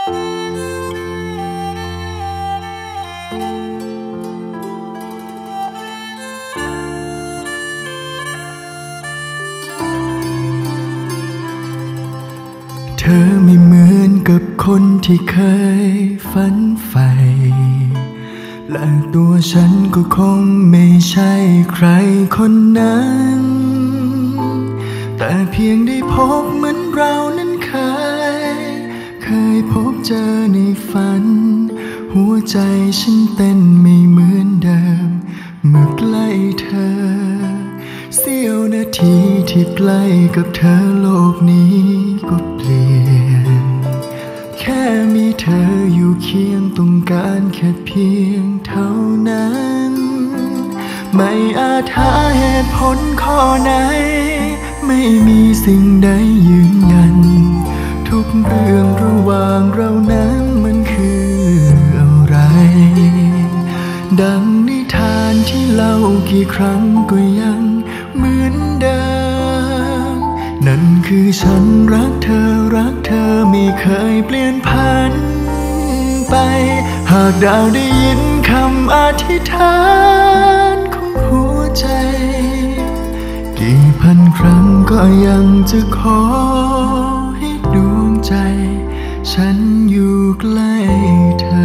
เธอไม่เหมือนกับคนที่เคยฝันใฝ่และตัวฉันก็คงไม่ใช่ใครคนนั้นแต่เพียงได้พบเหมือนเรานั้นเคยพบเจอในฝันหัวใจฉันเต้นไม่เหมือนเดิมเมื่อใกล้เธอเสี้ยวนาทีที่ใกล้กับเธอโลกนี้ก็เปลี่ยนแค่มีเธออยู่เคียงต้องการแค่เพียงเท่านั้นไม่อาจหาเหตุผลข้อไหนไม่มีสิ่งใดยืนยันทุกเรื่องระหว่างเรานั้นมันคืออะไรดังนิทานที่เล่ากี่ครั้งก็ยังเหมือนเดิมนั่นคือฉันรักเธอไม่เคยเปลี่ยนผันไปหากดาวได้ยินคำอธิษฐานของหัวใจกี่พันครั้งก็ยังจะขอให้ดวงใจฉันอยู่ใกล้เธอ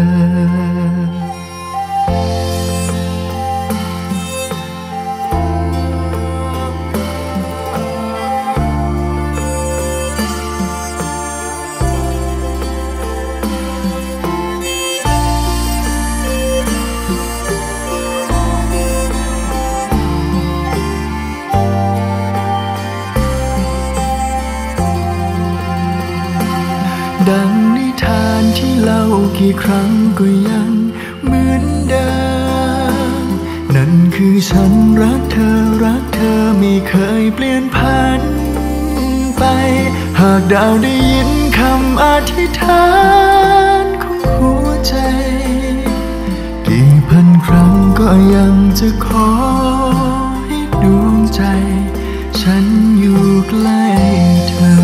ดังนิทานที่เล่ากี่ครั้งก็ยังเหมือนเดิมนั่นคือฉันรักเธอไม่เคยเปลี่ยนผันไปหากดาวได้ยินคำอธิษฐานของหัวใจกี่พันครั้งก็ยังจะขอให้ดวงใจฉันอยู่ใกล้เธอ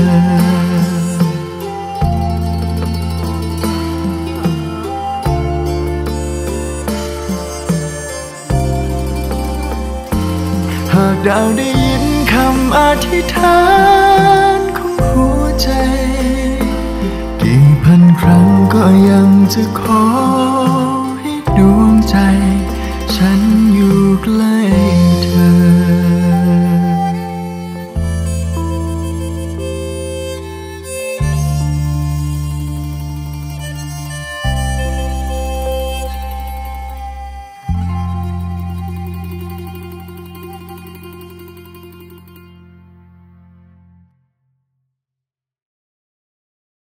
หากดาวได้ยินคำอธิษฐานของหัวใจกี่พันครั้งก็ยังจะขอ